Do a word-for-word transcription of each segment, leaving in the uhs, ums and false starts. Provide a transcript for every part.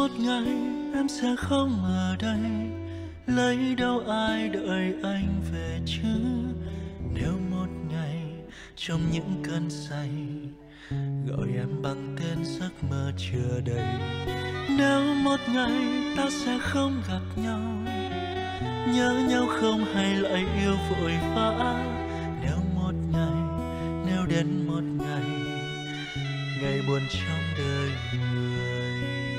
một ngày em sẽ không ở đây, lấy đâu ai đợi anh về chứ. Nếu một ngày trong những cơn say gọi em bằng tên giấc mơ chưa đầy. Nếu một ngày ta sẽ không gặp nhau, nhớ nhau không hay lại yêu vội vã. Nếu một ngày, nếu đến một ngày, ngày buồn trong đời người,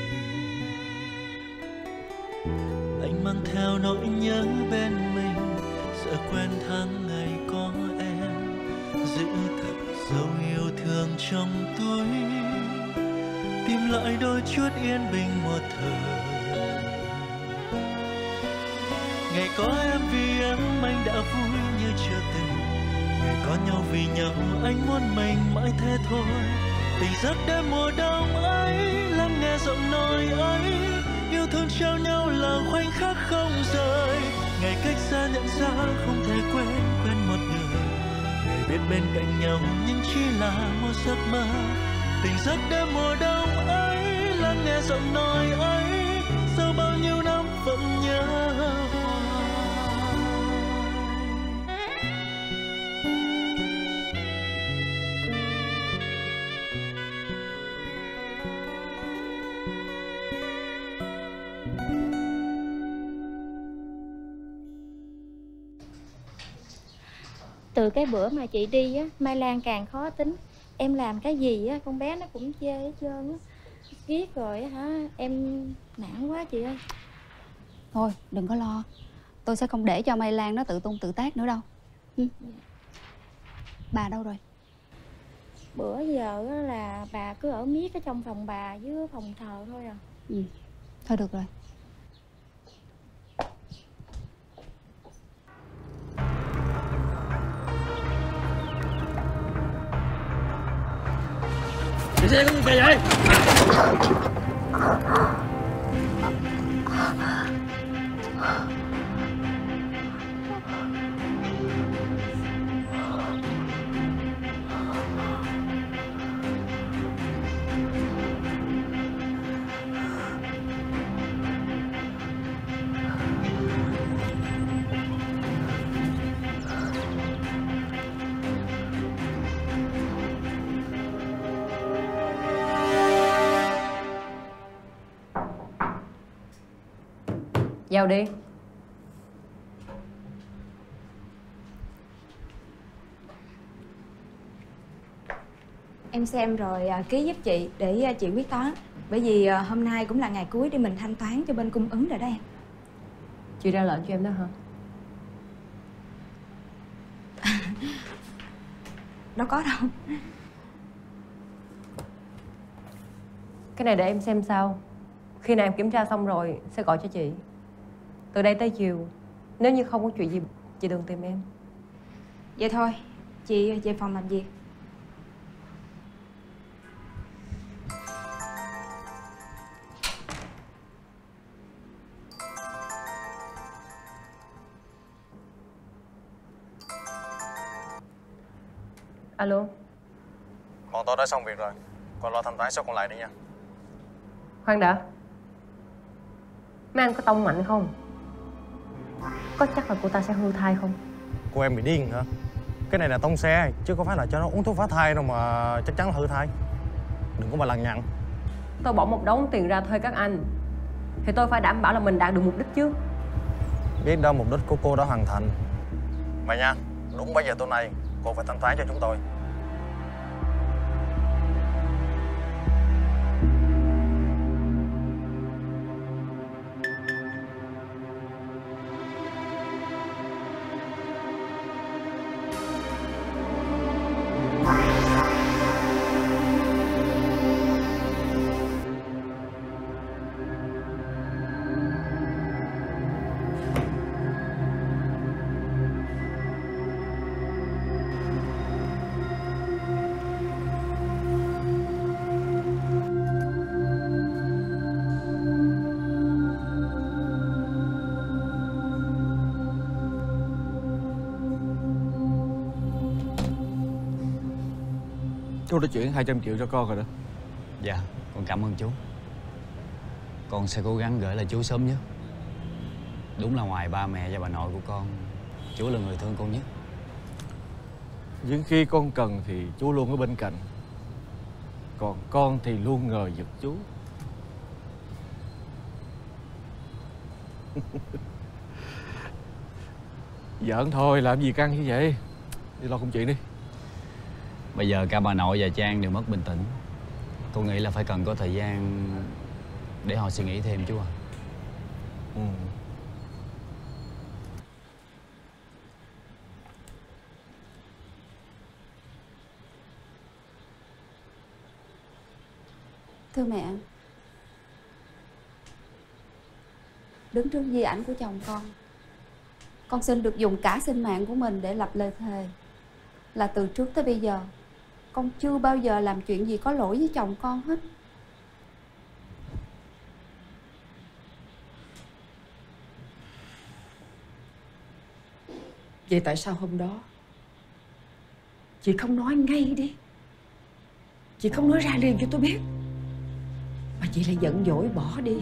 anh mang theo nỗi nhớ bên mình, sợ quên tháng ngày có em, giữ thật dấu yêu thương trong túi, tìm lại đôi chút yên bình một thời. Ngày có em vì em anh đã vui như chưa từng, ngày có nhau vì nhau anh muốn mình mãi thế thôi. Tình giấc đêm mùa đông ấy, lắng nghe giọng nói ấy, yêu thương trao nhau là khoảnh khắc không rời. Ngày cách xa nhận ra không thể quên quên một người, ngày biết bên cạnh nhau nhưng chỉ là một giấc mơ. Tình giấc đêm mùa đông ấy, lắng nghe giọng nói ấy, sau bao nhiêu năm vẫn nhớ. Từ cái bữa mà chị đi á, Mai Lan càng khó tính. Em làm cái gì á, con bé nó cũng chê hết trơn á. Ghét rồi hả, em nản quá chị ơi. Thôi đừng có lo, tôi sẽ không để cho Mai Lan nó tự tung tự tác nữa đâu. Ừ. Bà đâu rồi? Bữa giờ á là bà cứ ở miết ở trong phòng bà với phòng thờ thôi à. Ừ. Thôi được rồi. Chị xe có gì kìa vậy? Vào đi. Em xem rồi à, ký giúp chị để à, chị quyết toán. Bởi vì à, hôm nay cũng là ngày cuối để mình thanh toán cho bên cung ứng rồi đó em. Chị ra lệnh cho em đó hả? Đâu có đâu. Cái này để em xem sau. Khi nào em kiểm tra xong rồi sẽ gọi cho chị. Từ đây tới chiều, nếu như không có chuyện gì, chị đừng tìm em. Vậy thôi, chị về phòng làm việc. Alo. Bọn tôi đã xong việc rồi, còn lo thanh toán số còn lại đi nha. Khoan đã. Mấy anh có tông mạnh không? Có chắc là cô ta sẽ hư thai không? Cô em bị điên hả? Cái này là tông xe, chứ không phải là cho nó uống thuốc phá thai đâu mà chắc chắn là hư thai. Đừng có mà lằng nhằng. Tôi bỏ một đống tiền ra thuê các anh, thì tôi phải đảm bảo là mình đạt được mục đích chứ. Biết đâu mục đích của cô đã hoàn thành. Vậy nha, đúng bảy giờ tối nay cô phải thanh toán cho chúng tôi. Chú đã chuyển hai trăm triệu cho con rồi đó. Dạ, con cảm ơn chú. Con sẽ cố gắng gửi lại chú sớm nhất. Đúng là ngoài ba mẹ và bà nội của con, chú là người thương con nhất. Những khi con cần thì chú luôn ở bên cạnh, còn con thì luôn ngờ vực chú. Giỡn thôi, làm gì căng như vậy. Đi lo công chuyện đi. Bây giờ cả bà nội và Trang đều mất bình tĩnh. Tôi nghĩ là phải cần có thời gian để họ suy nghĩ thêm chú à. Ừ. Thưa mẹ, đứng trước di ảnh của chồng con, con xin được dùng cả sinh mạng của mình để lập lời thề là từ trước tới bây giờ con chưa bao giờ làm chuyện gì có lỗi với chồng con hết. Vậy tại sao hôm đó chị không nói ngay đi? Chị không nói ra liền cho tôi biết, mà chị lại giận dỗi bỏ đi.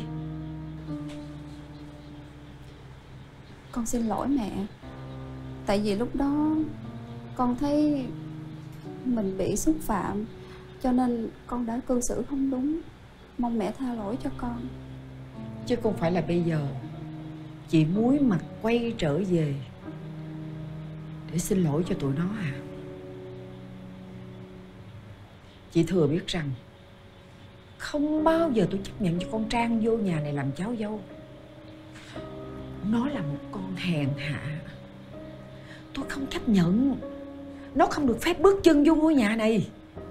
Con xin lỗi mẹ. Tại vì lúc đó con thấy mình bị xúc phạm, cho nên con đã cư xử không đúng. Mong mẹ tha lỗi cho con. Chứ không phải là bây giờ chị muối mặt quay trở về để xin lỗi cho tụi nó à? Chị thừa biết rằng không bao giờ tôi chấp nhận cho con Trang vô nhà này làm cháu dâu. Nó là một con hèn hạ. Tôi không chấp nhận. Nó không được phép bước chân vô ngôi nhà này.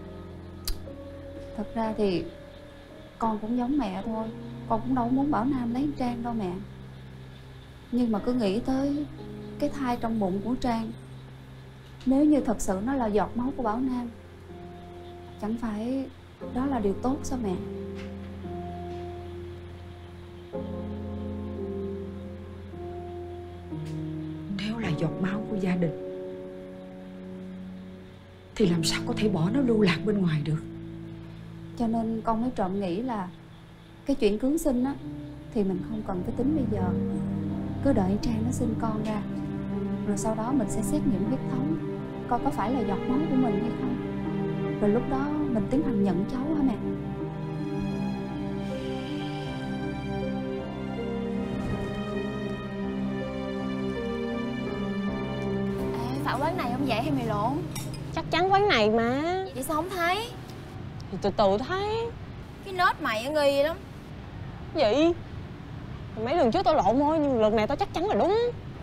Thật ra thì con cũng giống mẹ thôi. Con cũng đâu muốn Bảo Nam lấy Trang đâu mẹ. Nhưng mà cứ nghĩ tới cái thai trong bụng của Trang, nếu như thật sự nó là giọt máu của Bảo Nam, chẳng phải đó là điều tốt sao mẹ? Nếu là giọt máu của gia đình thì làm sao có thể bỏ nó lưu lạc bên ngoài được. Cho nên con mới trộm nghĩ là cái chuyện cưới sinh á thì mình không cần phải tính bây giờ. Cứ đợi Trang nó sinh con ra, rồi sau đó mình sẽ xét nghiệm huyết thống coi có phải là giọt máu của mình hay không. Rồi lúc đó mình tiến hành nhận cháu hả mẹ? Ê, phải quán này không vậy hay mày lộn? Chắc chắn quán này mà. Vậy sao không thấy? Thì từ từ thấy. Cái nết mày nghi lắm. Gì? Mấy lần trước tao lộn thôi, nhưng lần này tao chắc chắn là đúng.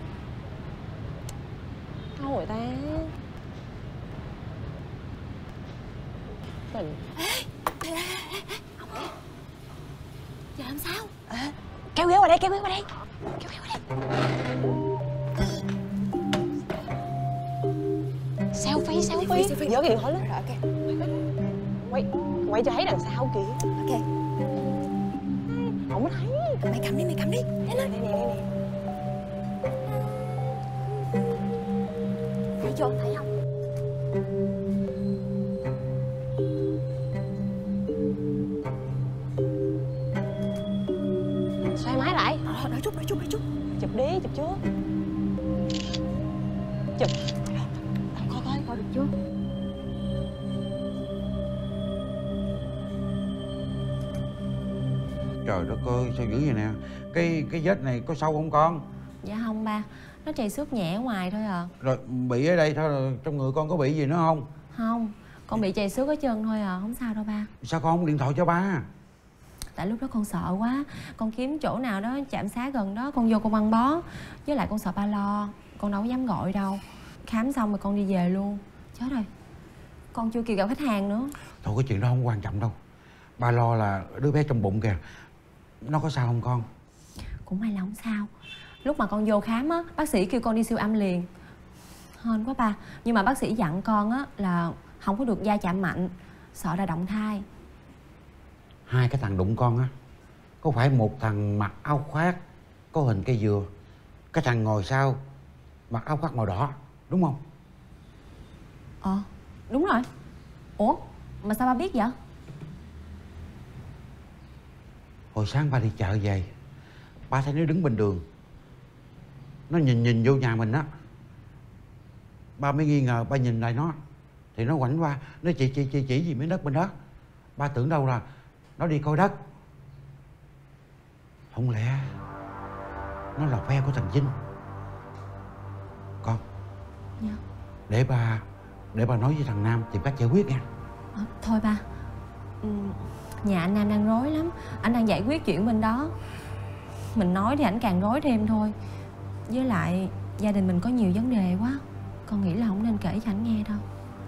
Đâu rồi ta? Tình. Ê, ê, ê, ê, ê. Không ơi. Giờ làm sao? À, kéo ghế qua đây, kéo ghế qua đây. Kéo ghế qua đây. Selfie, selfie. selfie, selfie. Giở cái điện thoại lên. Rồi, ok. Quay, quay cho thấy đằng sau kìa. Ok. Không có thấy. Mày cầm đi, mày cầm đi. Đây nè, Đây nè, đây nè. Thấy chưa, thấy không? Xoay máy lại. Ờ, đợi chút, đợi chút, đợi chút. Chụp đi, chụp chưa? Chụp. Coi coi, coi được chưa? Trời đất ơi, sao dữ vậy nè? Cái cái vết này có sâu không con? Dạ không ba, nó trầy xước nhẹ ở ngoài thôi à. Rồi bị ở đây thôi, rồi trong người con có bị gì nữa không? Không, con bị trầy xước ở chân thôi à, không sao đâu ba. Sao con không điện thoại cho ba? Tại lúc đó con sợ quá, con kiếm chỗ nào đó trạm xá gần đó con vô con băng bó. Với lại con sợ ba lo, con đâu có dám gọi đâu. Khám xong rồi con đi về luôn. Chết rồi, con chưa kịp gặp khách hàng nữa. Thôi cái chuyện đó không quan trọng đâu. Ba lo là đứa bé trong bụng kìa. Nó có sao không con? Cũng may là không sao. Lúc mà con vô khám á, bác sĩ kêu con đi siêu âm liền. Hên quá ba. Nhưng mà bác sĩ dặn con á là không có được va chạm mạnh, sợ là động thai. Hai cái thằng đụng con á, có phải một thằng mặc áo khoác có hình cây dừa, cái thằng ngồi sau mặc áo khoác màu đỏ, đúng không? Ờ, đúng rồi. Ủa, mà sao ba biết vậy? Hồi sáng ba đi chợ về, ba thấy nó đứng bên đường, nó nhìn nhìn vô nhà mình á. Ba mới nghi ngờ, ba nhìn lại nó thì nó ngoảnh qua, nó chỉ chỉ chỉ chỉ gì mấy đất bên đó. Ba tưởng đâu là nó đi coi đất. Không lẽ nó là phe của thằng Vinh? Con. Dạ. Để ba Để ba nói với thằng Nam tìm cách giải quyết nha. À, thôi ba, ừ, nhà anh Nam đang rối lắm. Anh đang giải quyết chuyện bên đó. Mình nói thì ảnh càng rối thêm thôi. Với lại gia đình mình có nhiều vấn đề quá, con nghĩ là không nên kể cho ảnh nghe đâu.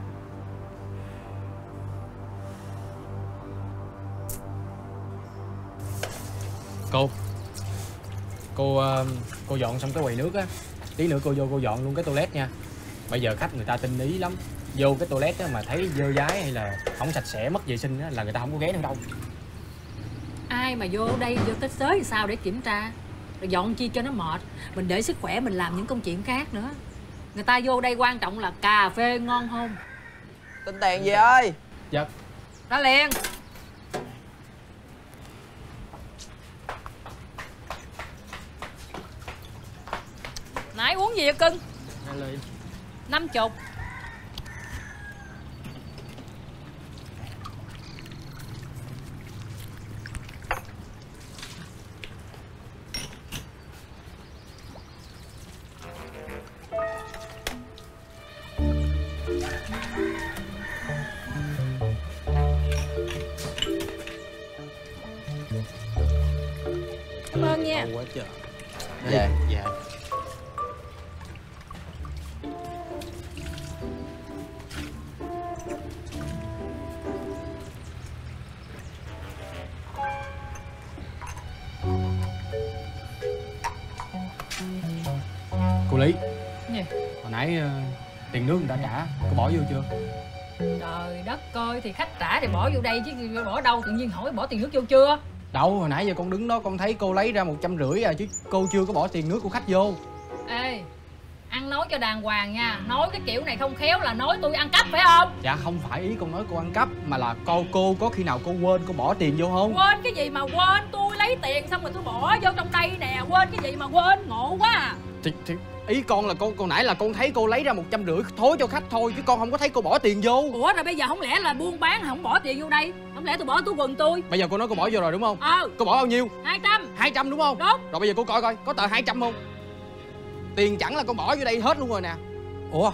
Cô Cô cô dọn xong cái quầy nước á, tí nữa cô vô cô dọn luôn cái toilet nha. Bây giờ khách người ta tinh ý lắm, vô cái toilet á mà thấy dơ dái hay là không sạch sẽ mất vệ sinh á là người ta không có ghé nữa đâu. Ai mà vô đây vô tới sới thì sao để kiểm tra, rồi dọn chi cho nó mệt. Mình để sức khỏe mình làm những công chuyện khác nữa. Người ta vô đây quan trọng là cà phê ngon không. Tính tiền gì ơi? Dạ. Ra liền. Nãy uống gì vậy cưng? Ra liền. Năm chục. Cảm ơn nha. Quá trời. Dạ. Dạ. Cô Lý. Gì? Hồi nãy uh, tiền nước người ta trả, cô bỏ vô chưa? Trời đất ơi, thì khách trả thì bỏ vô đây chứ bỏ đâu, tự nhiên hỏi bỏ tiền nước vô chưa? Đâu, hồi nãy giờ con đứng đó con thấy cô lấy ra một trăm rưỡi à, chứ cô chưa có bỏ tiền nước của khách vô. Ê, ăn nói cho đàng hoàng nha, nói cái kiểu này không khéo là nói tôi ăn cắp phải không? Dạ không phải ý con nói cô ăn cắp, mà là cô cô có khi nào cô quên cô bỏ tiền vô không? Quên cái gì mà quên, tôi lấy tiền xong rồi tôi bỏ vô trong đây nè, quên cái gì mà quên, ngộ quá à. Thì, thì ý con là con còn nãy là con thấy cô lấy ra một trăm rưỡi thối cho khách thôi, chứ con không có thấy cô bỏ tiền vô. Ủa rồi bây giờ không lẽ là buôn bán không bỏ tiền vô đây, không lẽ tôi bỏ túi quần tôi? Bây giờ cô nói cô bỏ vô rồi đúng không? Ờ. Cô bỏ bao nhiêu? Hai trăm. Hai trăm đúng không? Đúng. Rồi bây giờ cô coi coi có tờ hai trăm không? Tiền chẳng là con bỏ vô đây hết luôn rồi nè. Ủa,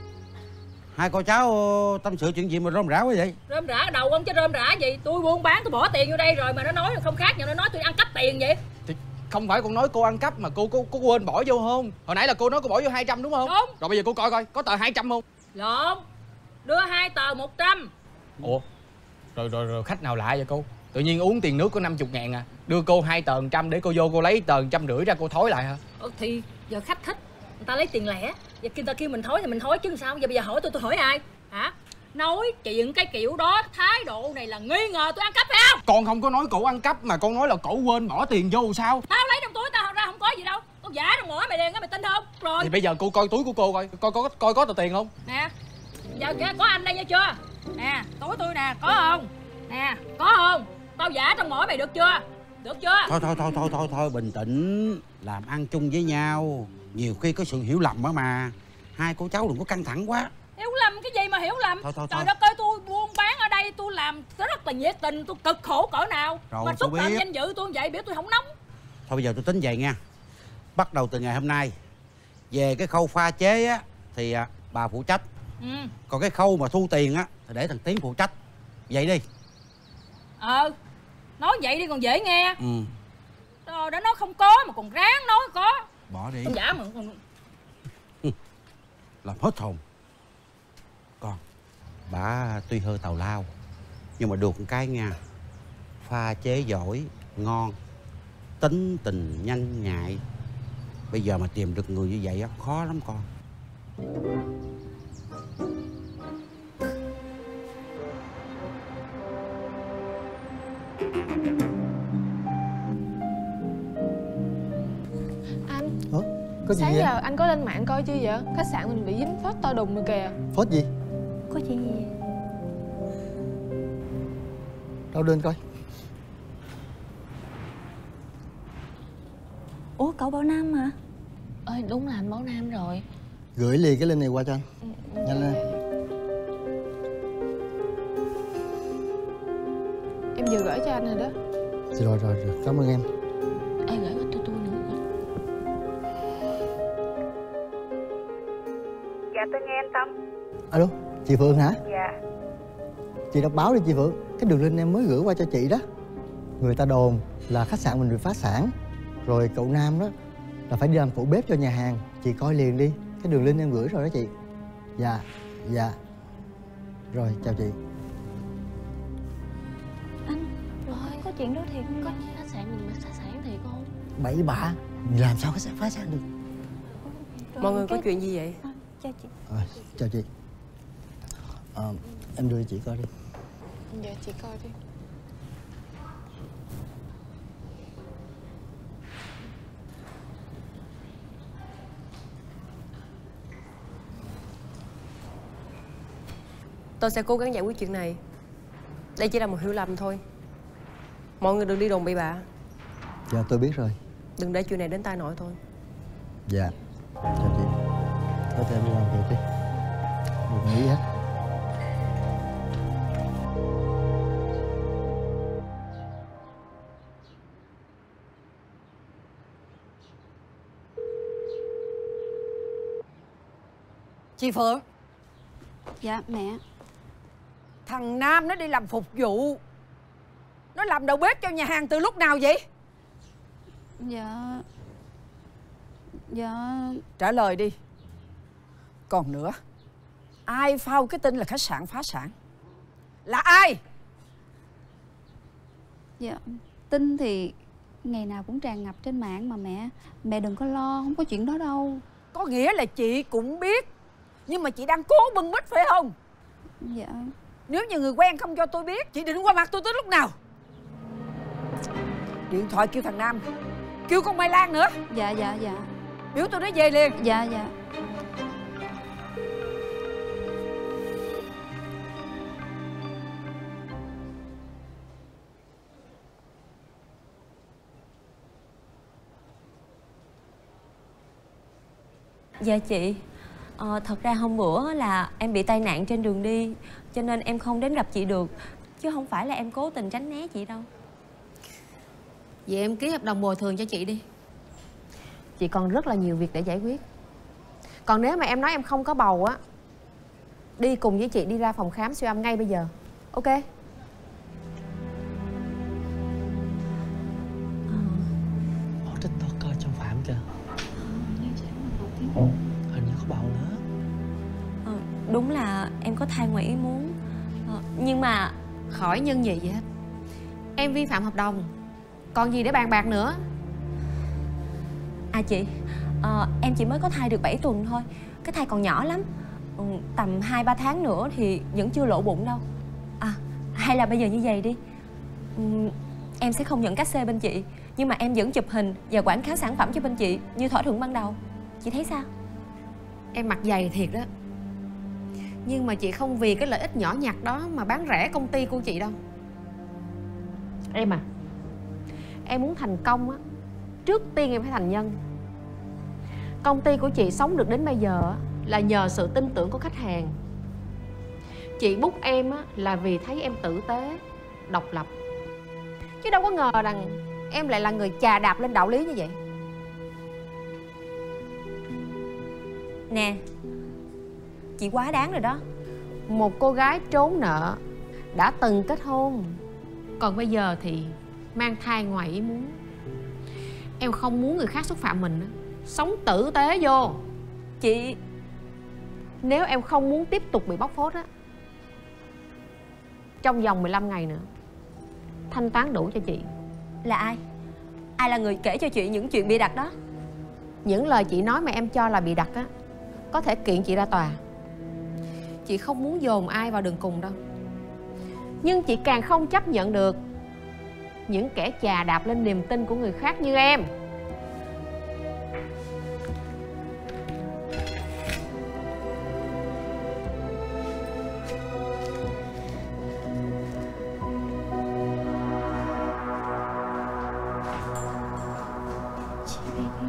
hai cô cháu tâm sự chuyện gì mà rôm rả quá vậy? Rôm rả đầu ông chứ rôm rả gì, tôi buôn bán tôi bỏ tiền vô đây rồi mà nó nói là không khác nhau, nó nói tôi ăn cắp tiền vậy. Thì không phải con nói cô ăn cắp mà cô có cô quên bỏ vô không? Hồi nãy là cô nói cô bỏ vô hai trăm đúng không? Đúng. Rồi bây giờ cô coi coi có tờ hai trăm không? Lộn, đưa hai tờ một trăm. Ủa, rồi, rồi rồi khách nào lạ vậy cô? Tự nhiên uống tiền nước có năm mươi ngàn à, đưa cô hai tờ một trăm để cô vô cô lấy tờ một trăm rưỡi ra cô thối lại hả? Ờ, thì giờ khách thích người ta lấy tiền lẻ, giờ người ta kêu mình thối thì mình thối chứ sao? Giờ bây giờ hỏi tôi tôi hỏi ai hả? Nói chuyện cái kiểu đó, thái độ này là nghi ngờ tôi ăn cắp phải không? Con không có nói cổ ăn cắp mà con nói là cổ quên bỏ tiền vô sao? Tao lấy trong túi tao ra không có gì đâu, tao giả trong mỏ mày đen á, mày tin không? Rồi Thì bây giờ cô coi túi của cô coi, coi có coi có tờ tiền không? nè, giờ kìa có anh đây nha chưa? Nè, túi tôi nè, có không? Nè, có không? Tao giả trong mỏ mày được chưa? Được chưa? Thôi thôi thôi thôi thôi thôi bình tĩnh, làm ăn chung với nhau, nhiều khi có sự hiểu lầm á mà. Hai cô cháu đừng có căng thẳng quá. Hiểu lầm cái gì mà hiểu lầm? Thôi, thôi, Trời thôi. đất ơi, tôi buôn bán ở đây tôi làm rất là nhiệt tình, tôi cực khổ cỡ nào. Rồi, mà tôi xúc phạm biết. danh dự tôi vậy biểu tôi không nóng. Thôi bây giờ tôi tính vậy nha. Bắt đầu từ ngày hôm nay, về cái khâu pha chế á thì à, bà phụ trách. Ừ. Còn cái khâu mà thu tiền á thì để thằng Tiến phụ trách. Vậy đi. Ờ, nói vậy đi còn dễ nghe. Ừ. Rồi đã nói không có mà còn ráng nói có. Bỏ đi. Tôi giả mà còn... Làm hết hồn. Con, bà tuy hơi tào lao nhưng mà được một cái nha, pha chế giỏi, ngon, tính tình nhanh nhạy. Bây giờ mà tìm được người như vậy á khó lắm con. Anh Hả? Có gì sáng vậy? giờ anh có lên mạng coi chưa vậy? Khách sạn mình bị dính phốt to đùng rồi kìa. Phốt gì? Có chuyện gì? Đâu lên coi. Ủa cậu Bảo Nam hả? Ơi đúng là anh Bảo Nam rồi. Gửi liền cái link này qua cho anh. Nhanh lên. Em vừa gửi cho anh rồi đó. Rồi rồi rồi, cảm ơn em. Ê gửi cho tôi nữa. Dạ tôi nghe anh Tâm. Alo, chị Phượng hả? Dạ. Chị đọc báo đi chị Phượng. Cái đường link em mới gửi qua cho chị đó. Người ta đồn là khách sạn mình bị phá sản. Rồi cậu Nam đó là phải đi làm phụ bếp cho nhà hàng. Chị coi liền đi. Cái đường link em gửi rồi đó chị. Dạ, dạ. Rồi, chào chị. Anh, rồi có chuyện đó thiệt không? Có khách sạn mình bị phá sản thiệt không? Bậy bạ, làm sao khách sạn phá sản được? Rồi, Mọi người cái... có chuyện gì vậy? À, chào chị. À, chào chị. À, em đưa chị coi đi. Dạ chị coi đi. Tôi sẽ cố gắng giải quyết chuyện này. Đây chỉ là một hiểu lầm thôi. Mọi người đừng đi đồn bậy bạ. Dạ tôi biết rồi. Đừng để chuyện này đến tai nội thôi. Dạ. Chào chị. Có thể em đi làm việc đi. Đừng nghĩ hết. Chị Phượng. Dạ mẹ. Thằng Nam nó đi làm phục vụ. Nó làm đầu bếp cho nhà hàng từ lúc nào vậy? Dạ Dạ Trả lời đi. Còn nữa, ai phao cái tin là khách sạn phá sản? Là ai? Dạ tin thì ngày nào cũng tràn ngập trên mạng mà mẹ. Mẹ đừng có lo, không có chuyện đó đâu. Có nghĩa là chị cũng biết, nhưng mà chị đang cố bưng bít phải không? Dạ. Nếu như người quen không cho tôi biết, chị định qua mặt tôi tới lúc nào? Điện thoại kêu thằng Nam, kêu con Mai Lan nữa. Dạ dạ dạ. Biểu tôi nói về liền. Dạ dạ. Dạ chị, ờ, thật ra hôm bữa là em bị tai nạn trên đường đi, cho nên em không đến gặp chị được. Chứ không phải là em cố tình tránh né chị đâu. Vậy em ký hợp đồng bồi thường cho chị đi. Chị còn rất là nhiều việc để giải quyết. Còn nếu mà em nói em không có bầu á, đi cùng với chị đi ra phòng khám siêu âm ngay bây giờ. Ok? Ồ, TikToker trong Phạm kìa. Hình như có bầu nữa. Ờ, đúng là em có thai ngoài ý muốn. Ờ, nhưng mà khỏi nhân gì vậy hết. Em vi phạm hợp đồng, còn gì để bàn bạc nữa. À chị, ờ, em chỉ mới có thai được bảy tuần thôi. Cái thai còn nhỏ lắm. ừ, Tầm hai ba tháng nữa thì vẫn chưa lộ bụng đâu. À, hay là bây giờ như vậy đi. ừ, Em sẽ không nhận cát xê bên chị, nhưng mà em vẫn chụp hình và quảng cáo sản phẩm cho bên chị như thỏa thuận ban đầu. Chị thấy sao? Em mặt dày thiệt đó, nhưng mà chị không vì cái lợi ích nhỏ nhặt đó mà bán rẻ công ty của chị đâu. Em à, em muốn thành công á, trước tiên em phải thành nhân. Công ty của chị sống được đến bây giờ là nhờ sự tin tưởng của khách hàng. Chị book em á là vì thấy em tử tế, độc lập, chứ đâu có ngờ rằng em lại là người chà đạp lên đạo lý như vậy. Nè, chị quá đáng rồi đó. Một cô gái trốn nợ, đã từng kết hôn, còn bây giờ thì mang thai ngoài ý muốn. Em không muốn người khác xúc phạm mình, sống tử tế vô. Chị, nếu em không muốn tiếp tục bị bóc phốt á, trong vòng mười lăm ngày nữa thanh toán đủ cho chị. Là ai? Ai là người kể cho chị những chuyện bịa đặt đó? Những lời chị nói mà em cho là bịa đặt á, có thể kiện chị ra tòa. Chị không muốn dồn ai vào đường cùng đâu, nhưng chị càng không chấp nhận được những kẻ chà đạp lên niềm tin của người khác như em. Chị biết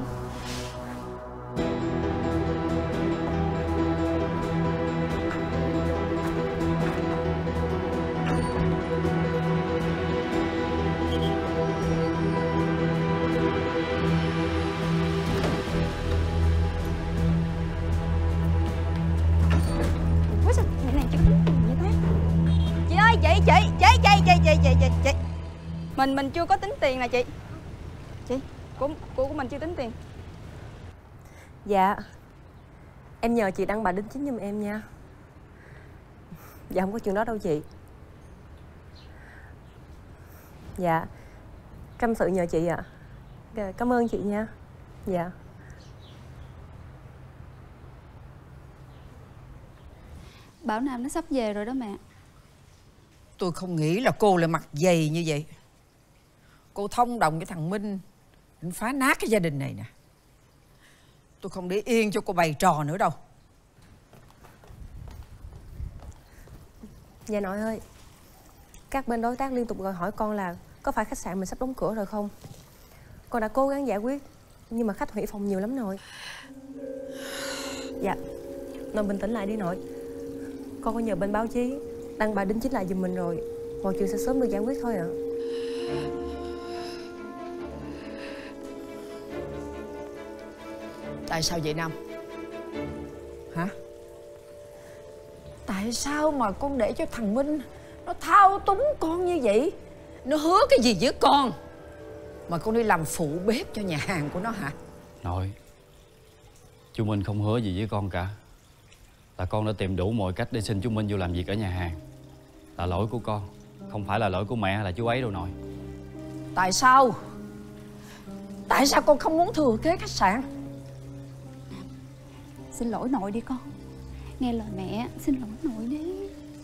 chị chị chị chị chị mình mình chưa có tính tiền nè chị. Chị, của của của mình chưa tính tiền. Dạ, em nhờ chị đăng bài đính chính giùm em nha. Dạ không có chuyện đó đâu chị. Dạ, Trâm sự nhờ chị ạ. À. Cảm ơn chị nha. Dạ. Bảo Nam nó sắp về rồi đó mẹ. Tôi không nghĩ là cô lại mặt dày như vậy. Cô thông đồng với thằng Minh định phá nát cái gia đình này nè. Tôi không để yên cho cô bày trò nữa đâu. Dạ nội ơi, các bên đối tác liên tục gọi hỏi con là có phải khách sạn mình sắp đóng cửa rồi không. Con đã cố gắng giải quyết nhưng mà khách hủy phòng nhiều lắm nội. Dạ, nội bình tĩnh lại đi nội. Con có nhờ bên báo chí đăng bài đính chính lại giùm mình rồi, mọi chuyện sẽ sớm được giải quyết thôi ạ. Tại sao vậy Nam? Hả? Tại sao mà con để cho thằng Minh nó thao túng con như vậy? Nó hứa cái gì với con mà con đi làm phụ bếp cho nhà hàng của nó hả? Nội, chú Minh không hứa gì với con cả. Là con đã tìm đủ mọi cách để xin chú Minh vô làm việc ở nhà hàng. Là lỗi của con, không phải là lỗi của mẹ hay là chú ấy đâu nội. Tại sao? Tại sao con không muốn thừa kế khách sạn? Xin lỗi nội đi con. Nghe lời mẹ, xin lỗi nội đi.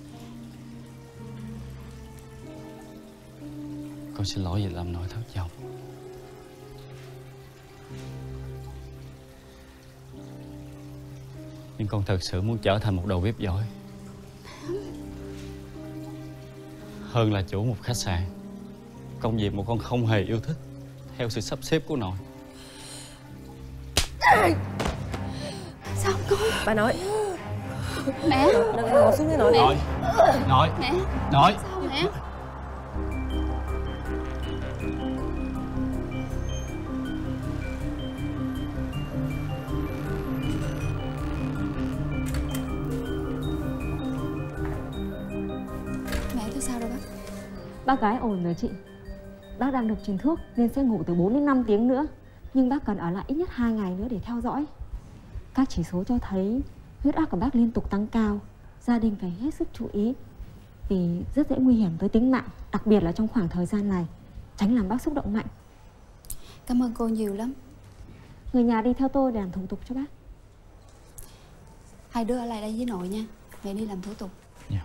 Con xin lỗi vì làm nội thất vọng. Nhưng con thật sự muốn trở thành một đầu bếp giỏi, hơn là chủ một khách sạn. Công việc mà con không hề yêu thích, theo sự sắp xếp của nội. Sao không con? Bà nội. Mẹ. Đừng ngồi xuống với nội. Nội. Nội. Mẹ. Nội. Sao mẹ? Mẹ tôi sao rồi bác? Bác gái ổn rồi chị. Bác đang được truyền thuốc nên sẽ ngủ từ bốn đến năm tiếng nữa. Nhưng bác cần ở lại ít nhất hai ngày nữa để theo dõi. Các chỉ số cho thấy huyết áp của bác liên tục tăng cao. Gia đình phải hết sức chú ý vì rất dễ nguy hiểm tới tính mạng, đặc biệt là trong khoảng thời gian này. Tránh làm bác xúc động mạnh. Cảm ơn cô nhiều lắm. Người nhà đi theo tôi để làm thủ tục cho bác. Hai đứa ở lại đây với nội nha. Mẹ đi làm thủ tục. Dạ.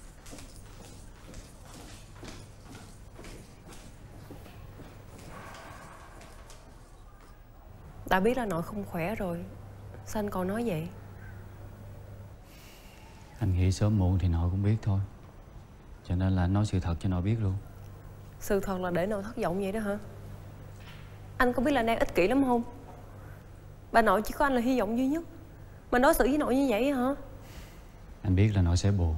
Đã biết là nội không khỏe rồi, sao anh còn nói vậy? Anh nghĩ sớm muộn thì nội cũng biết thôi. Cho nên là anh nói sự thật cho nội biết luôn. Sự thật là để nội thất vọng vậy đó hả? Anh có biết là đang ích kỷ lắm không? Bà nội chỉ có anh là hy vọng duy nhất mà đối xử với nội như vậy hả? Anh biết là nội sẽ buồn,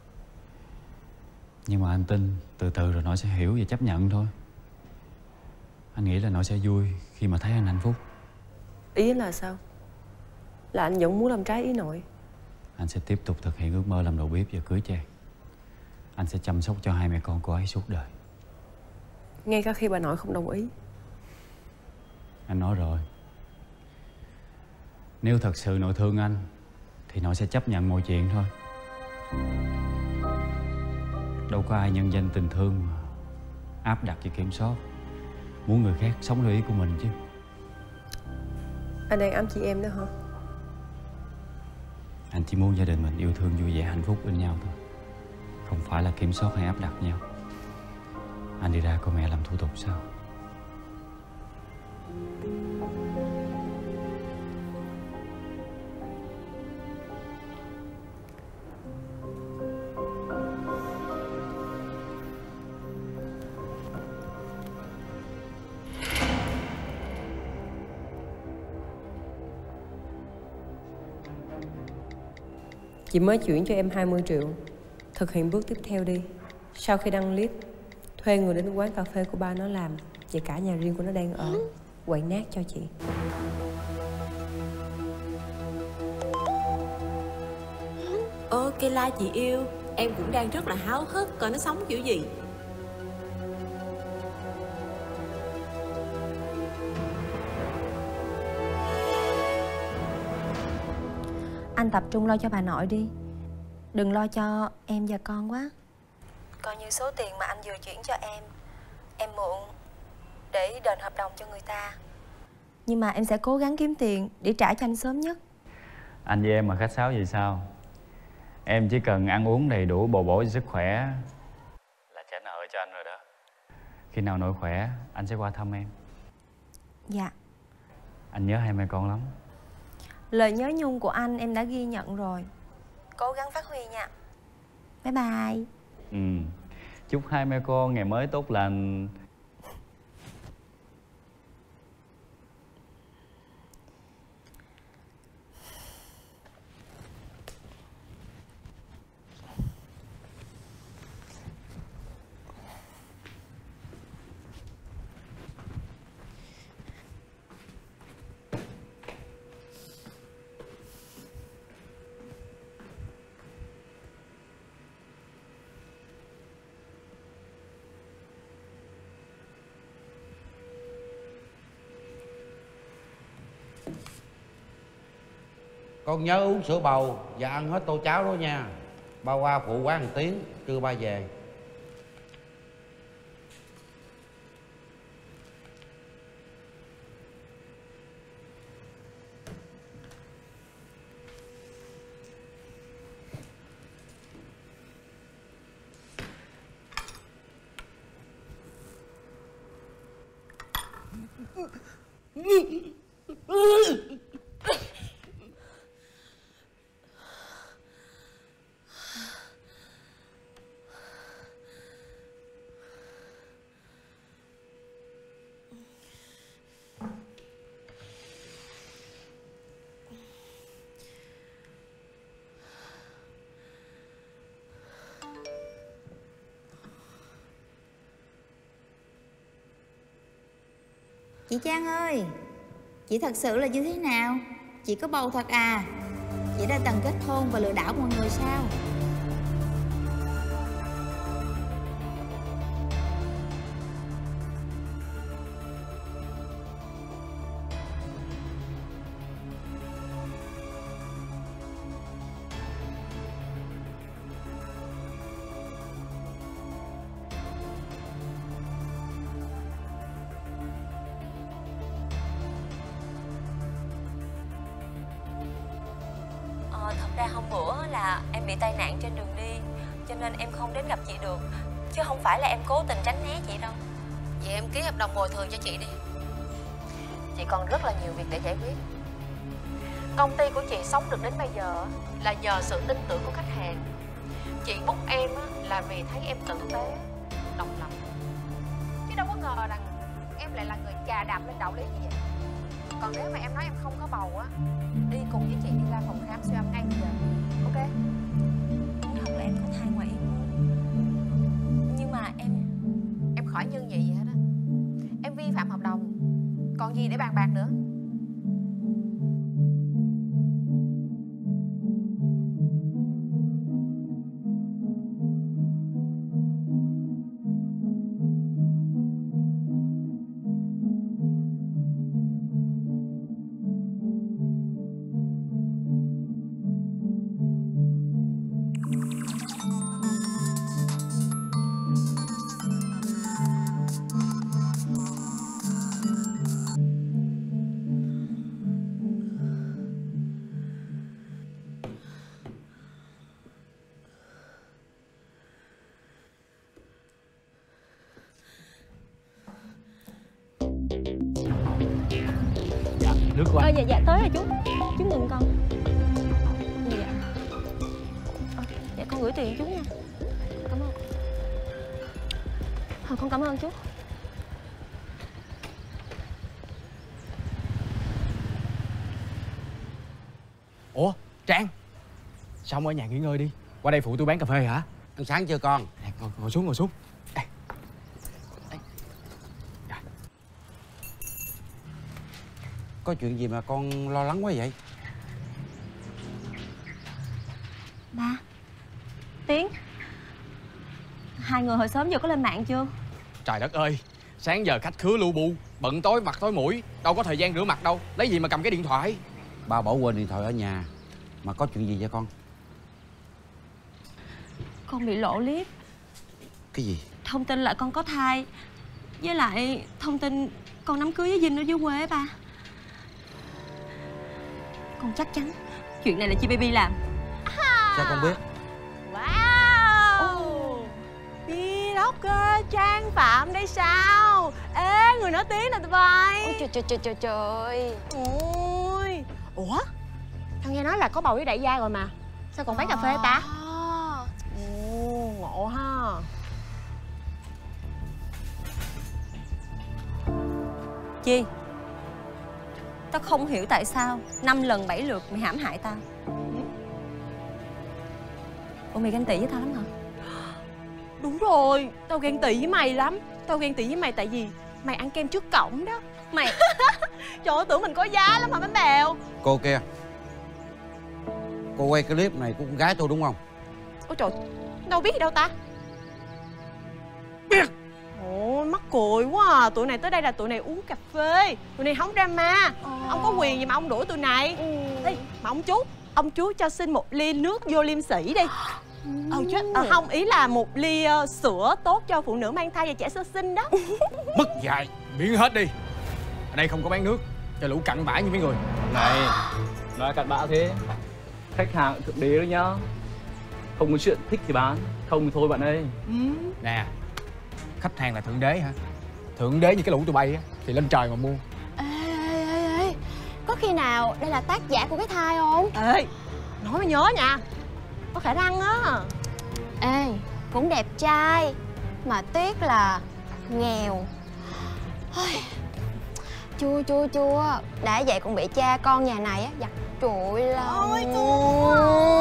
nhưng mà anh tin từ từ rồi nội sẽ hiểu và chấp nhận thôi. Anh nghĩ là nội sẽ vui khi mà thấy anh hạnh phúc. Ý là sao? Là anh vẫn muốn làm trái ý nội? Anh sẽ tiếp tục thực hiện ước mơ làm đầu bếp và cưới Trang. Anh sẽ chăm sóc cho hai mẹ con cô ấy suốt đời. Ngay cả khi bà nội không đồng ý? Anh nói rồi, nếu thật sự nội thương anh thì nội sẽ chấp nhận mọi chuyện thôi. Đâu có ai nhân danh tình thương mà áp đặt và kiểm soát, muốn người khác sống theo ý của mình chứ. Anh đang ám chỉ em đó hả? Anh chỉ muốn gia đình mình yêu thương vui vẻ hạnh phúc bên nhau thôi, không phải là kiểm soát hay áp đặt nhau. Anh đi ra coi mẹ làm thủ tục sao? Chị mới chuyển cho em hai mươi triệu. Thực hiện bước tiếp theo đi. Sau khi đăng clip, thuê người đến quán cà phê của ba nó làm và cả nhà riêng của nó đang ở, quậy nát cho chị. Ơ, cây la chị yêu, em cũng đang rất là háo hức coi nó sống kiểu gì. Anh tập trung lo cho bà nội đi, đừng lo cho em và con quá. Coi như số tiền mà anh vừa chuyển cho em, em mượn để đền hợp đồng cho người ta. Nhưng mà em sẽ cố gắng kiếm tiền để trả cho anh sớm nhất. Anh với em mà khách sáo vậy sao? Em chỉ cần ăn uống đầy đủ, bổ bổ cho sức khỏe là trả nợ cho anh rồi đó. Khi nào nội khỏe, anh sẽ qua thăm em. Dạ. Anh nhớ hai mẹ con lắm. Lời nhớ nhung của anh em đã ghi nhận rồi. Cố gắng phát huy nha. Bye bye. Ừ. Chúc hai mẹ con ngày mới tốt lành. Con nhớ uống sữa bầu và ăn hết tô cháo đó nha. Ba qua phụ quán một tiếng, trưa ba về. Chị Trang ơi, chị thật sự là như thế nào? Chị có bầu thật à? Chị đã từng kết hôn và lừa đảo mọi người sao? Thật ra hôm bữa là em bị tai nạn trên đường đi, cho nên em không đến gặp chị được. Chứ không phải là em cố tình tránh né chị đâu. Vậy em ký hợp đồng bồi thường cho chị đi. Chị còn rất là nhiều việc để giải quyết. Công ty của chị sống được đến bây giờ là nhờ sự tin tưởng của khách hàng. Chị book em là vì thấy em tử tế, độc lập, chứ đâu có ngờ rằng em lại là người chà đạp lên đạo lý như vậy. Còn nếu mà em nói em không có bầu á, đi cùng với chị đi ra phòng khám siêu âm ngay bây giờ. Ok? Đúng thật là em có thai ngoài ý muốn. Nhưng mà em Em khỏi nhân gì vậy hết á. Em vi phạm hợp đồng, còn gì để bàn bạc nữa. Nước của anh. Ờ, dạ dạ tới rồi chú. Chú mừng con. Dạ dạ. Ờ, dạ con gửi tiền chú nha. Cảm ơn. Thôi con cảm ơn chú. Ủa Trang, xong ở nhà nghỉ ngơi đi. Qua đây phụ tôi bán cà phê hả? Ăn sáng chưa con? À, ngồi, ngồi xuống ngồi xuống. Đây. Đây. Có chuyện gì mà con lo lắng quá vậy? Ba, Tiến, hai người hồi sớm giờ có lên mạng chưa? Trời đất ơi, sáng giờ khách khứa lu bu, bận tối mặt tối mũi, đâu có thời gian rửa mặt đâu. Lấy gì mà cầm cái điện thoại? Ba bỏ quên điện thoại ở nhà. Mà có chuyện gì vậy con? Con bị lộ clip. Cái gì? Thông tin là con có thai, với lại thông tin con đám cưới với Vinh ở dưới quê á ba. Con chắc chắn chuyện này là chị Baby làm. Sao con biết? Wow, vlogger Trang Phạm đây sao? Ê, người nổi tiếng nè tụi bay. Ôi trời trời trời trời trời. Ôi, ủa? Tao nghe nói là có bầu với đại gia rồi mà. Sao còn bán cà phê ta? Ồ, ngộ ha. Chi? Tao không hiểu tại sao năm lần bảy lượt mày hãm hại tao. Ủa mày ganh tị với tao lắm hả? Đúng rồi, tao ghen tị với mày lắm. Tao ghen tị với mày tại vì mày ăn kem trước cổng đó. Mày trời ơi, tưởng mình có giá lắm hả bánh bèo. Cô kia, cô quay cái clip này của con gái tôi đúng không? Ôi trời, đâu biết gì đâu ta. Biết. Ôi mắc cười quá à. Tụi này tới đây là tụi này uống cà phê. Tụi này không drama. Ông có quyền gì mà ông đuổi tụi này. Ê, mà ông chú, ông chú cho xin một ly nước vô liêm sĩ đi. Ờ chứ à, không, ý là một ly uh, sữa tốt cho phụ nữ mang thai và trẻ sơ sinh đó. Mất dạy, biến hết đi. Ở đây không có bán nước cho lũ cặn bã như mấy người. Này, nói cặn bã thế. Khách hàng thượng đế đó nhá. Không có chuyện thích thì bán, không thì thôi bạn ơi. Ừ. Nè, khách hàng là thượng đế hả? Thượng đế như cái lũ tụi bay á thì lên trời mà mua. Ê, ê, ê, ê. Có khi nào đây là tác giả của cái thai không? Ê, nói mới nhớ nha. Có khả năng á. Ê, cũng đẹp trai mà tiếc là nghèo. Chua chua chua. Đã vậy cũng bị cha con nhà này á giặt trụi lòng. Ôi chua.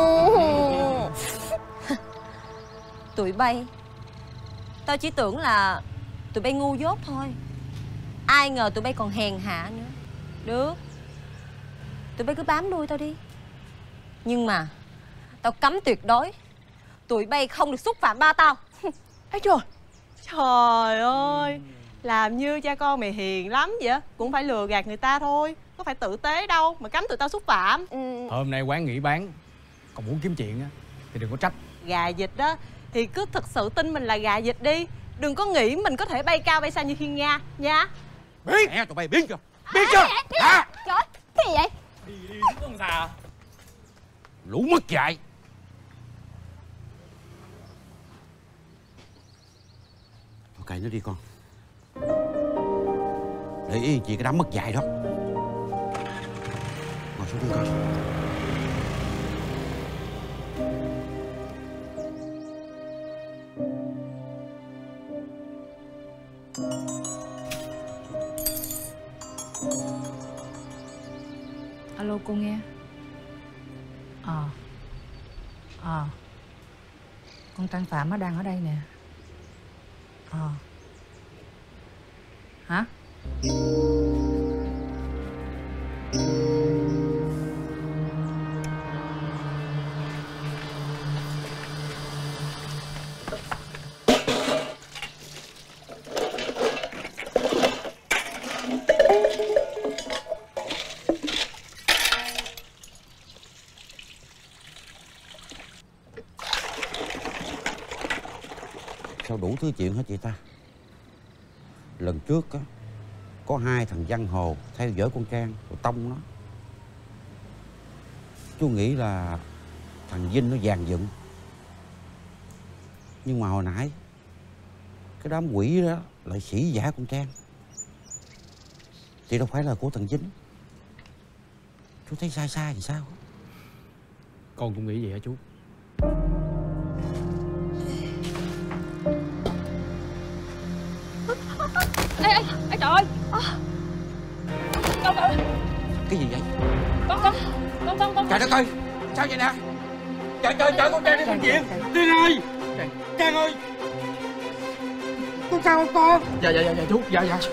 Tụi bay, tao chỉ tưởng là tụi bay ngu dốt thôi. Ai ngờ tụi bay còn hèn hạ nữa. Được, tụi bay cứ bám đuôi tao đi. Nhưng mà tao cấm tuyệt đối tụi bay không được xúc phạm ba tao. Ê trời, trời ơi, làm như cha con mày hiền lắm vậy. Cũng phải lừa gạt người ta thôi, có phải tử tế đâu mà cấm tụi tao xúc phạm. Ừ. Hôm nay quán nghỉ bán, còn muốn kiếm chuyện á thì đừng có trách. Gà vịt đó thì cứ thực sự tin mình là gà vịt đi. Đừng có nghĩ mình có thể bay cao bay xa như Thiên Nga nha. Biết mẹ tụi bay biết chưa? Biết chưa? Hả? Trời ơi, cái gì vậy? Đi đi chứ không sao. Lũ mất dạy. Thôi kệ nó đi con. Để ý chị cái đám mất dạy đó. Ngồi xuống đi con. Alo cô nghe. Ờ Ờ Con Trang Phạm nó đang ở đây nè. Ờ Hả? Sao đủ thứ chuyện hết chị ta? Lần trước á, có hai thằng giang hồ theo dõi con Trang rồi tông nó. Chú nghĩ là thằng Vinh nó dàn dựng. Nhưng mà hồi nãy cái đám quỷ đó lại sỉ vả con Trang thì đâu phải là của thằng Vinh. Chú thấy sai sai thì sao? Con cũng nghĩ vậy hả chú? Ê, ê, ê trời ơi. Con, con. Cái gì vậy? Con, con, con, con, con. Trời đất ơi, sao vậy nè? Trời trời trời, con Trang đi bệnh viện. Tiên ơi, Trang ơi, con sao không con? Dạ dạ dạ dạ chú, dạ dạ.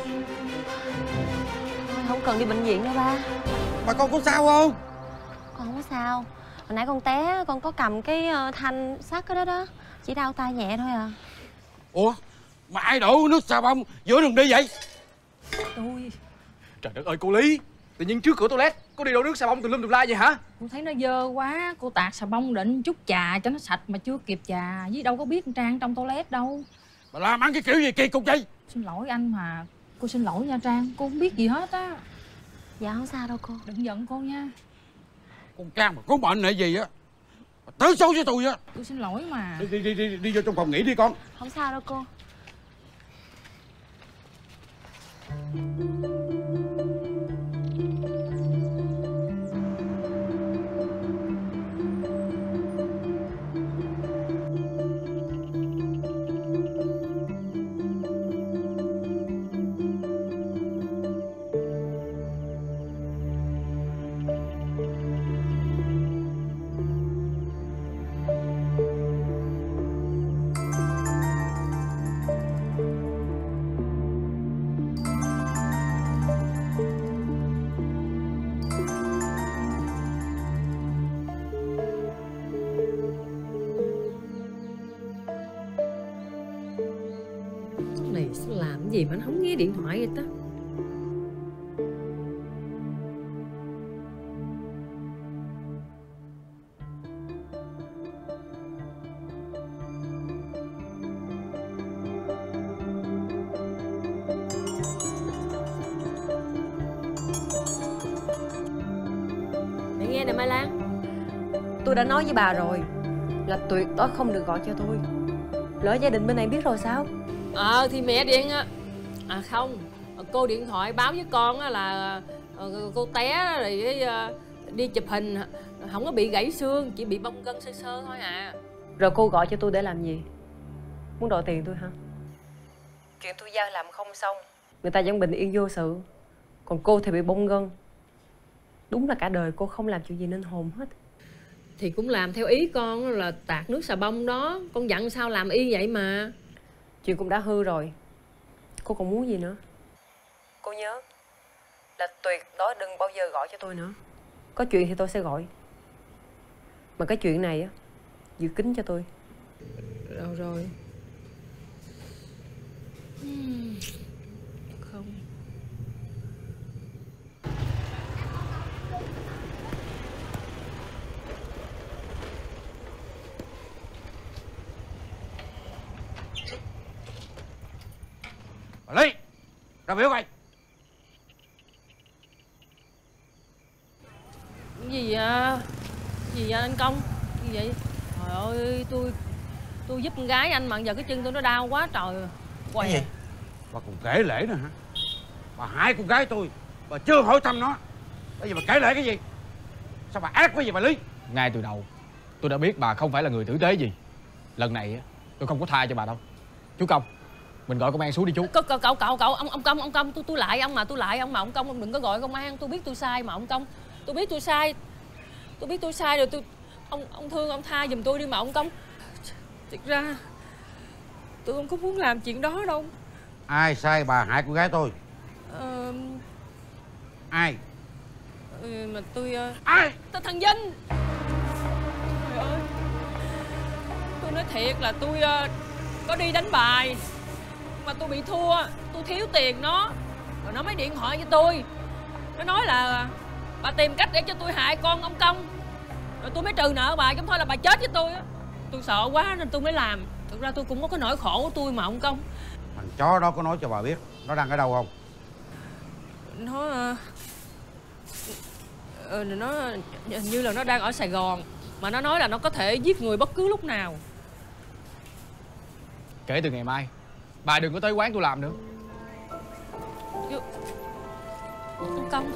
Không cần đi bệnh viện đâu ba. Mà con có sao không? Con không có sao. Hồi nãy con té, con có cầm cái thanh sắt cái đó đó, chỉ đau tay nhẹ thôi à. Ủa, mà ai đổ nước xà bông giữa đường đi vậy? Ui. Trời đất ơi cô Lý, tự nhiên trước cửa toilet có Cô đi đổ nước xà bông tùm lum tùm la vậy hả? Cô thấy nó dơ quá, cô tạt xà bông định chút trà cho nó sạch mà chưa kịp trà, với đâu có biết con Trang trong toilet đâu. Bà làm ăn cái kiểu gì kỳ cục vậy? Xin lỗi anh mà, cô xin lỗi nha Trang, cô không biết gì hết á. Dạ không sao đâu cô. Đừng giận cô nha. Con Trang mà có bệnh này gì á, tới xấu với tôi á. Tôi xin lỗi mà. Đi đi đi đi, đi vô trong phòng nghỉ đi con. Không sao đâu cô. Này sao làm cái gì mà nó không nghe điện thoại vậy ta? Mẹ nghe nè Mai Lan, tôi đã nói với bà rồi là tuyệt đối không được gọi cho tôi. Lỡ gia đình bên này biết rồi sao? Ờ thì mẹ điện á. À không, cô điện thoại báo với con á là cô té rồi đi chụp hình, không có bị gãy xương, chỉ bị bong gân sơ sơ thôi à. Rồi cô gọi cho tôi để làm gì? Muốn đòi tiền tôi hả? Chuyện tôi giao làm không xong, người ta vẫn bình yên vô sự, còn cô thì bị bong gân. Đúng là cả đời cô không làm chuyện gì nên hồn hết. Thì cũng làm theo ý con là tạt nước xà bông đó, con dặn sao làm y vậy mà. Chuyện cũng đã hư rồi, cô còn muốn gì nữa? Cô nhớ là tuyệt đối đừng bao giờ gọi cho tôi nữa. Có chuyện thì tôi sẽ gọi, mà cái chuyện này á, giữ kín cho tôi. Đâu rồi? Không. Bà Lý, ra biểu coi. Cái gì vậy? Gì vậy anh Công? Gì vậy? Trời ơi, tôi tôi giúp con gái anh mà giờ cái chân tôi nó đau quá trời. Cái gì? Bà còn kể lễ nữa hả? Bà hại con gái tôi, bà chưa hỏi thăm nó, bây giờ bà kể lễ cái gì? Sao bà ác quá vậy bà Lý? Ngay từ đầu tôi đã biết bà không phải là người tử tế gì. Lần này tôi không có tha cho bà đâu. Chú Công, mình gọi công an xuống đi chú. Cậu cậu cậu cậu, cậu ông ông Công ông Công tôi tôi lại ông mà tôi lại ông mà ông Công, ông đừng có gọi công an. Tôi biết tôi sai mà ông Công, tôi biết tôi sai, tôi biết tôi sai rồi. Tôi ông ông thương ông tha giùm tôi đi mà ông Công. Thực ra tôi không có muốn làm chuyện đó đâu. Ai sai bà hại con gái tôi? Ờ... Ai? Ừ, mà tôi ai? Tôi thằng Vinh. Trời ơi, tôi nói thiệt là tôi uh, có đi đánh bài mà tôi bị thua, tôi thiếu tiền nó, rồi nó mới điện thoại với tôi, nó nói là bà tìm cách để cho tôi hại con ông Công, rồi tôi mới trừ nợ bà, chứ thôi là bà chết với tôi á. Tôi sợ quá nên tôi mới làm. Thực ra tôi cũng có cái nỗi khổ của tôi mà ông Công. Thằng chó đó có nói cho bà biết nó đang ở đâu không? Nó uh, nó hình như là nó đang ở Sài Gòn, mà nó nói là nó có thể giết người bất cứ lúc nào. Kể từ ngày mai bà đừng có tới quán tôi làm nữa. Ông Công,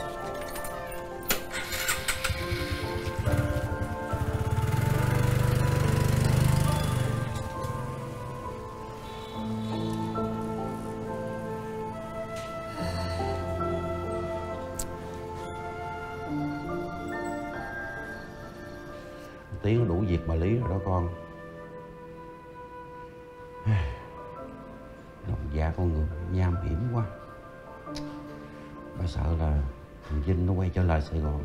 Tiến đủ việc bà Lý rồi đó con. Lòng dạ con người nham hiểm quá. Bà sợ là thằng Vinh nó quay trở lại Sài Gòn.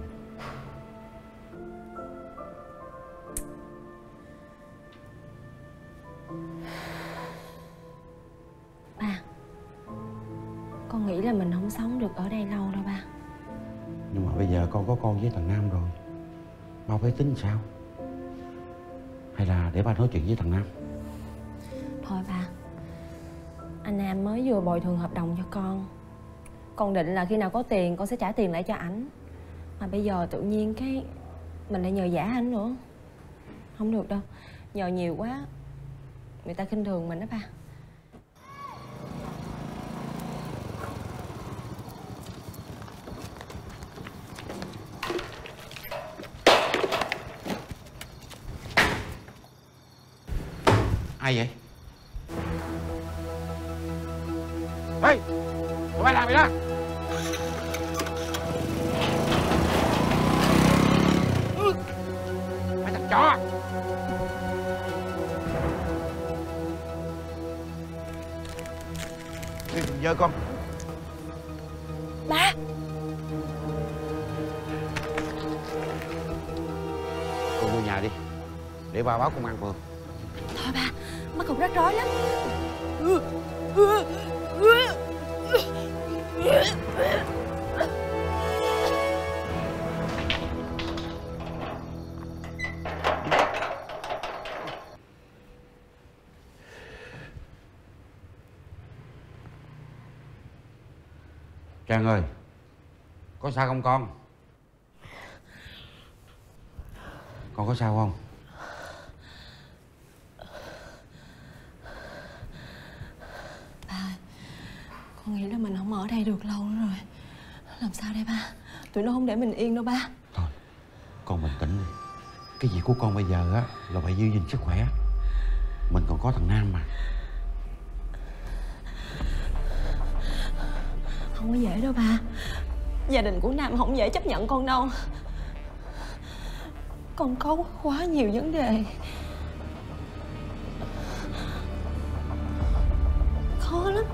Ba, con nghĩ là mình không sống được ở đây lâu đâu ba. Nhưng mà bây giờ con có con với thằng Nam rồi, ba phải tính sao? Hay là để ba nói chuyện với thằng Nam? Thôi ba, anh Nam mới vừa bồi thường hợp đồng cho con. Con định là khi nào có tiền con sẽ trả tiền lại cho ảnh. Mà bây giờ tự nhiên cái mình lại nhờ vả anh nữa. Không được đâu, nhờ nhiều quá người ta khinh thường mình đó ba. Ai vậy? Ê! Tụi bay làm gì đó? Mày thằng chó! Đi cùng dơ con. Ba! Con vô nhà đi, để ba báo công an phường. Thôi ba, má cũng rắc rối lắm. Trang ơi, có sao không con? Con có sao không? Ba, con nghĩ là mình không ở đây được lâu nữa rồi. Làm sao đây ba? Tụi nó không để mình yên đâu ba. Thôi, con bình tĩnh đi. Cái việc của con bây giờ á là phải giữ gìn sức khỏe. Mình còn có thằng Nam mà. Không có dễ đâu ba. Gia đình của Nam không dễ chấp nhận con đâu. Con có quá nhiều vấn đề. Khó lắm.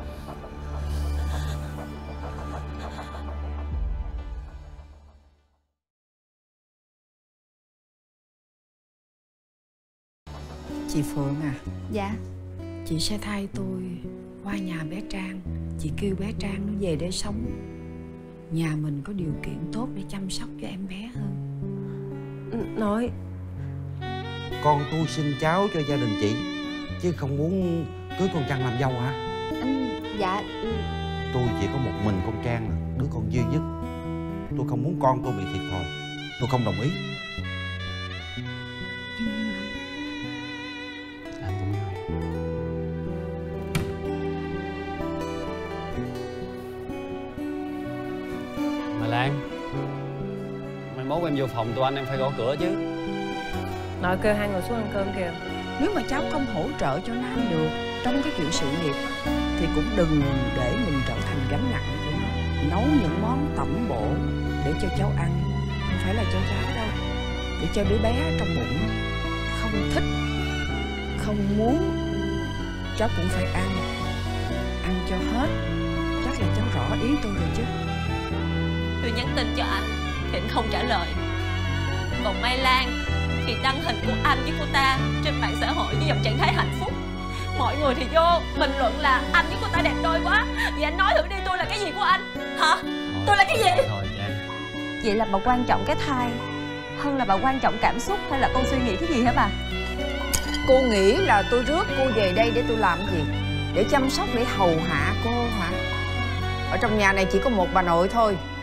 Chị Phượng à. Dạ. Chị sẽ thay tôi qua nhà bé Trang. Chị kêu bé Trang nó về để sống. Nhà mình có điều kiện tốt để chăm sóc cho em bé hơn. Nội, Con tôi sinh cháu cho gia đình chị, chứ không muốn cưới con Trang làm dâu hả? Anh, dạ. Tôi chỉ có một mình con Trang là đứa con duy nhất. Tôi không muốn con tôi bị thiệt thòi. Tôi không đồng ý. Anh cũng yêu em. Mà Lan, mai mốt em vô phòng tụi anh em phải gõ cửa chứ. nội kêu hai người xuống ăn cơm kìa. Nếu mà cháu không hỗ trợ cho Nam được trong cái chuyện sự nghiệp thì cũng đừng để mình trở thành gánh nặng của nó. Nấu những món tẩm bổ để cho cháu ăn, không phải là cho cháu đâu, để cho đứa bé trong bụng không thích, không muốn, cháu cũng phải ăn. Ăn cho hết. Chắc là cháu rõ ý tôi rồi chứ. Tôi nhắn tin cho anh thì anh không trả lời. Còn Mai Lan thì đăng hình của anh với cô ta trên mạng xã hội với dòng trạng thái hạnh phúc. Mọi người thì vô bình luận là anh với cô ta đẹp đôi quá. Vậy anh nói thử đi, tôi là cái gì của anh hả? Thôi, tôi là cái gì? Thôi Trang. Vậy là bà quan trọng cái thai hơn là bà quan trọng cảm xúc, hay là con suy nghĩ cái gì hả bà? Cô nghĩ là tôi rước cô về đây để tôi làm gì? Để chăm sóc, để hầu hạ cô hả? Ở trong nhà này chỉ có một bà nội thôi.